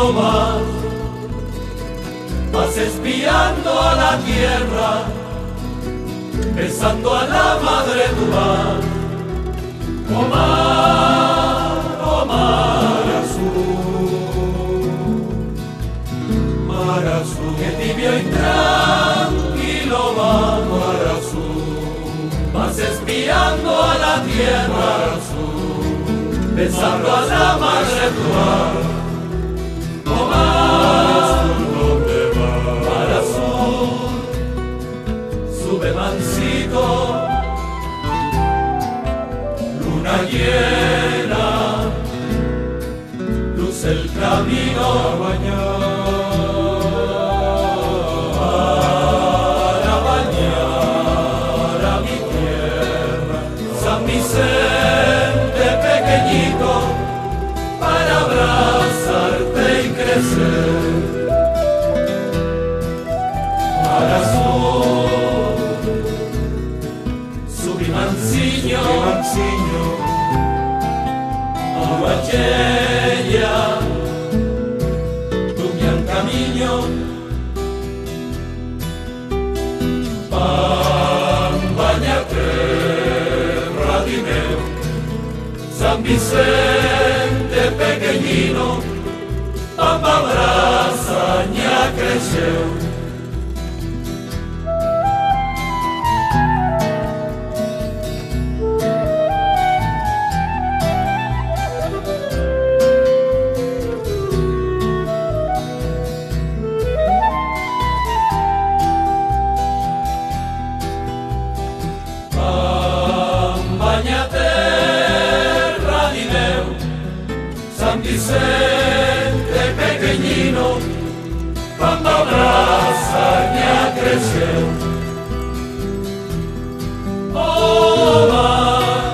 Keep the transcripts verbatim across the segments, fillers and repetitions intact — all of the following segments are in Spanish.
más, vas espiando a la tierra, besando a la madre tu vas. Oh mar, oh mar azul, mar azul, que tibio y tranquilo va, mar azul, vas espiando a la tierra, mar azul, besando a la madre tu vas. Oh mar azul, ¿dónde vas? Mar azul, sube mansito, luna llena, luce el camino a bañar, para bañar a mi tierra, San Vicente pequeñito, para abrazarte y crecer. Mar azul, subí manciño, manciño, Guachella, tu gran camino, Pambañate, Radimeo, San Vicente pequeñino, Pamba abraza, ña creció. San Vicente pequeñino, cuando abraza ya creció. Oh, mar.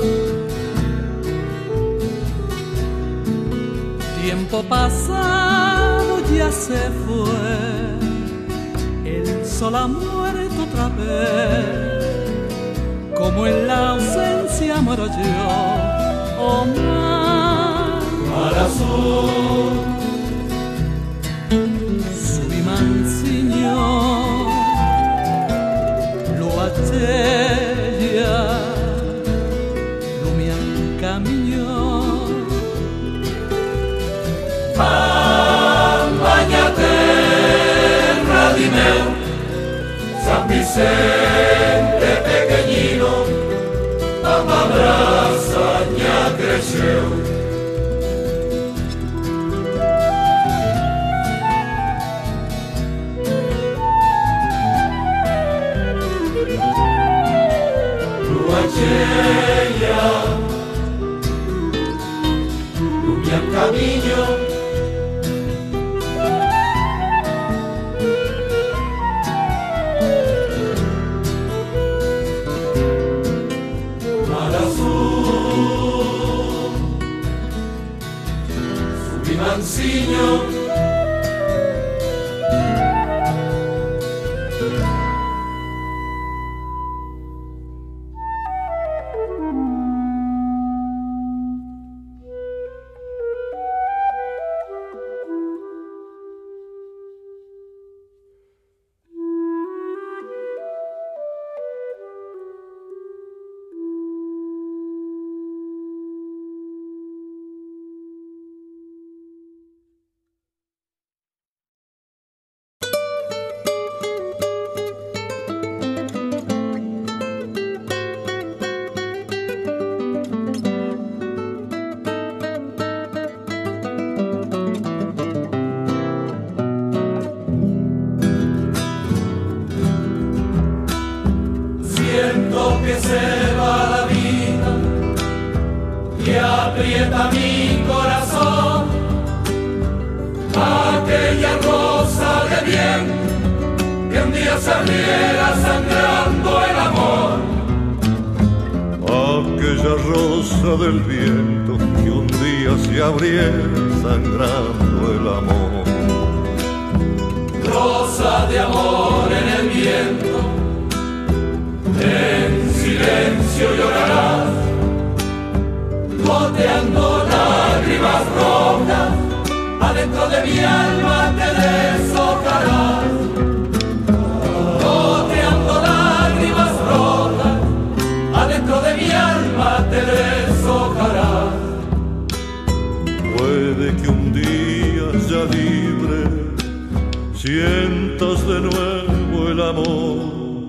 Tiempo pasado ya se fue, el sol ha muerto otra vez, como en la ausencia muero yo. Oh, mar. Mar azul, subí manciño, lo achella, lo mian camino. Pambañate, Radimeo, San Vicente pequeñino, Pamba abraza, ya creció. Guachella, Lumian camino, mar azul, subí manciño, que se va la vida y aprieta mi corazón, aquella rosa de bien que un día se abriera sangrando el amor. Aquella rosa del viento que un día se abriera sangrando el amor. Rosa de amor en el viento, en silencio llorarás, goteando lágrimas rojas, ha de adentro de mi alma te deshojarás, goteando lágrimas rojas, adentro de mi alma te deshojarás. Puede que un día ya libre sientas de nuevo el amor,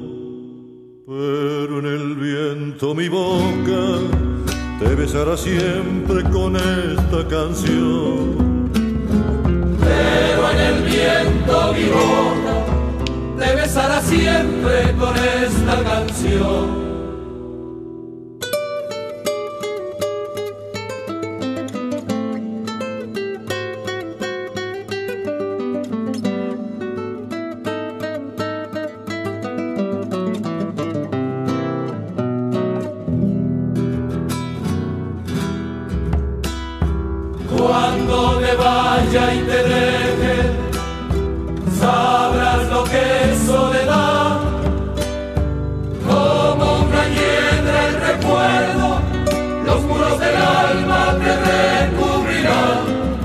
pero en el viento mi boca te besará siempre con esta canción. Pero en el viento mi boca te besará siempre con esta canción. Cuando me vaya y te deje, sabrás lo que es soledad. Como una hiedra el recuerdo, los muros del alma te recubrirán.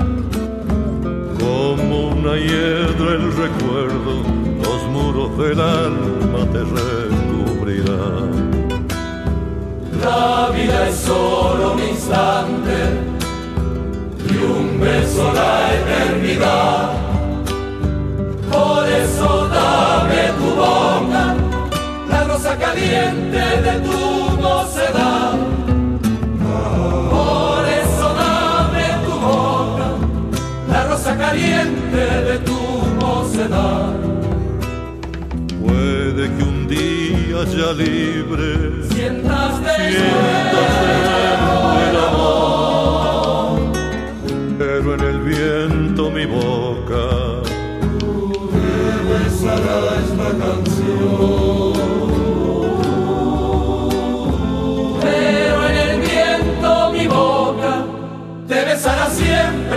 Como una hiedra el recuerdo, los muros del alma te recubrirán. La vida es solo un instante y un beso la eternidad. Por eso dame tu boca, la rosa caliente de tu mocedad. Por eso dame tu boca, la rosa caliente de tu mocedad. Puede que un día ya libre sientas de nuevo el amor, pero en el viento mi boca te besará esta canción. Pero en el viento mi boca te besará siempre